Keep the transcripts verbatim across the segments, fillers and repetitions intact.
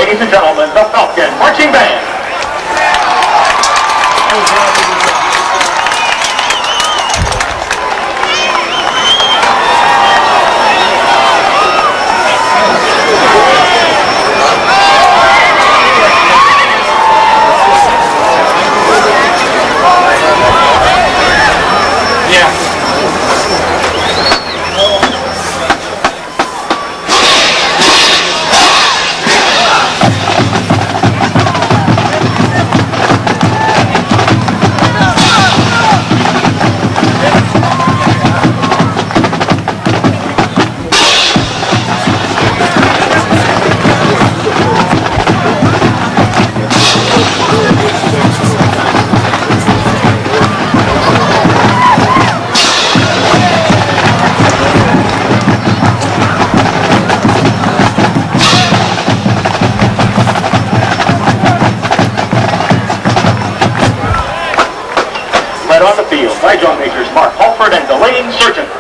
ladies and gentlemen, the Falcon Marching Band. On the field by Drum Majors Mark Halford and Elaine Surgeon.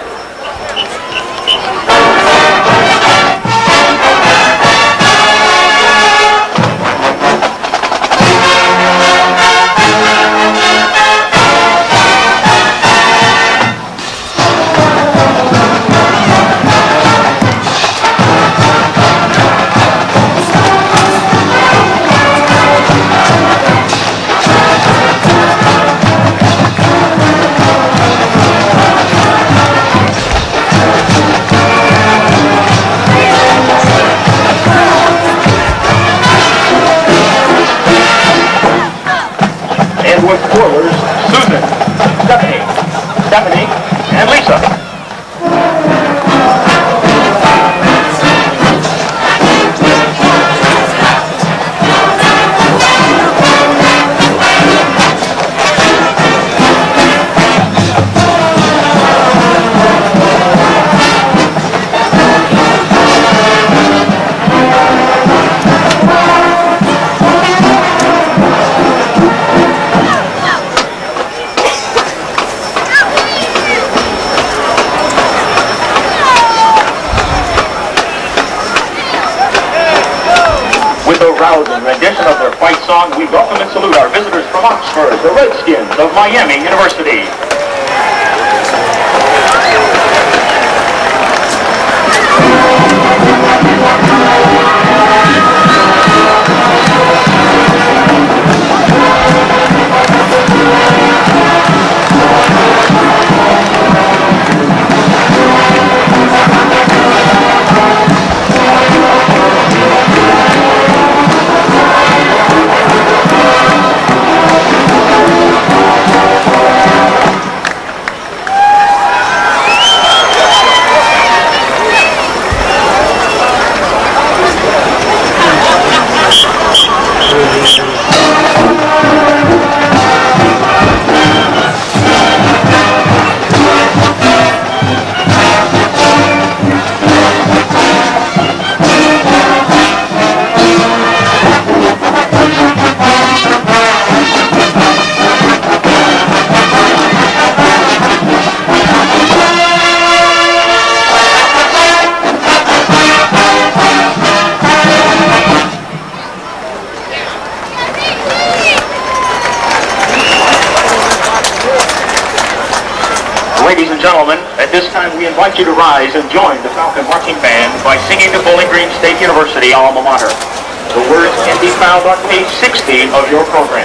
With twirlers, Susan, Stephanie, Stephanie, and Lisa. Rousing rendition of their fight song, we welcome and salute our visitors from Oxford, the Redskins of Miami University. Ladies and gentlemen, at this time we invite you to rise and join the Falcon Marching Band by singing the Bowling Green State University alma mater. The words can be found on page sixty of your program.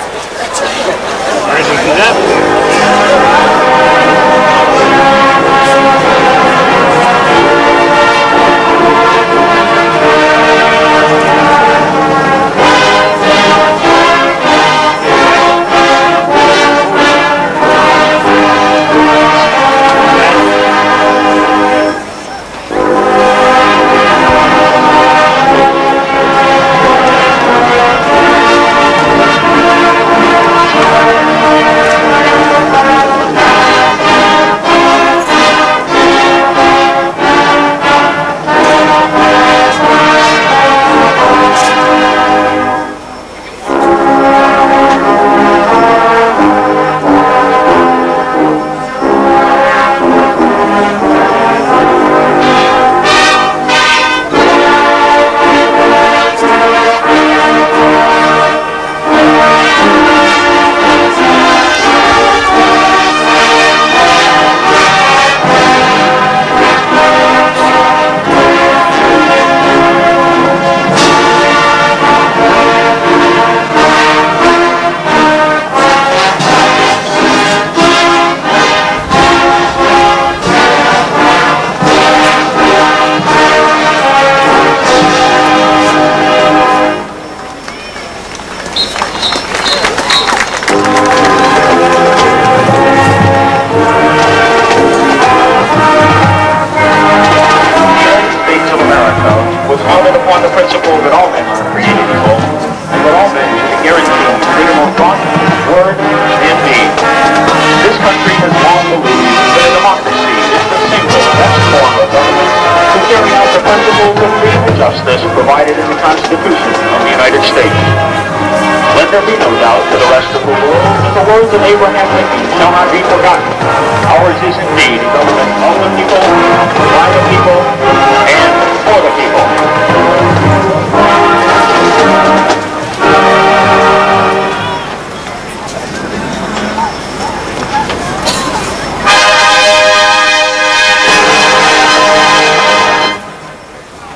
States. Let there be no doubt to the rest of the world that the words of Abraham Lincoln shall not be forgotten. Ours is indeed a government of the people, by the people, and for the people.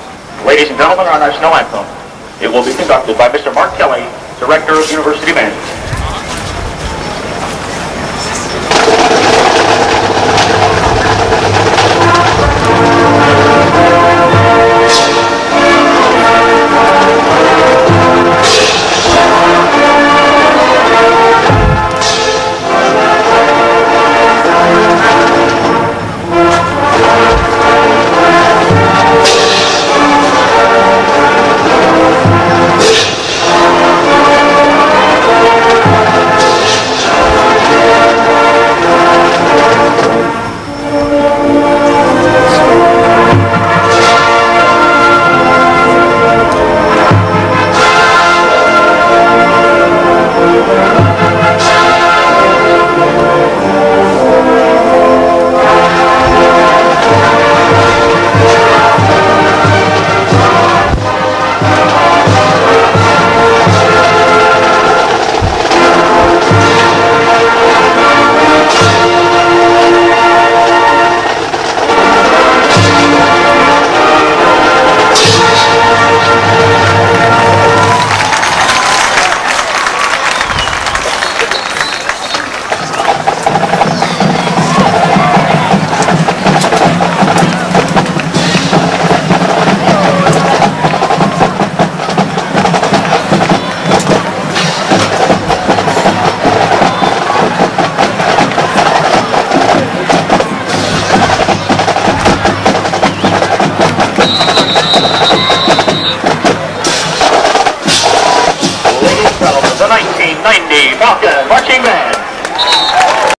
Ladies and gentlemen, our national anthem. It will be conducted by Mister Mark Kelly, Director of University Management.